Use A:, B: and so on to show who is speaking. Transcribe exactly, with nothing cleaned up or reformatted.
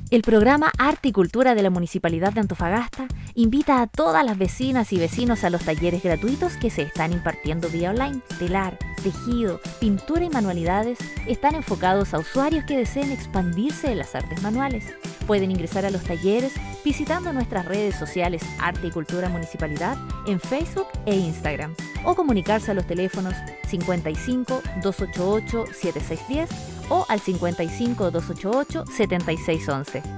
A: El programa Arte y Cultura de la Municipalidad de Antofagasta invita a todas las vecinas y vecinos a los talleres gratuitos que se están impartiendo vía online. Telar, tejido, pintura y manualidades están enfocados a usuarios que deseen expandirse en las artes manuales. Pueden ingresar a los talleres visitando nuestras redes sociales Arte y Cultura Municipalidad en Facebook e Instagram o comunicarse a los teléfonos cincuenta y cinco, doscientos ochenta y ocho, setenta y seis diez o al cincuenta y cinco, doscientos ochenta y ocho, setenta y seis once.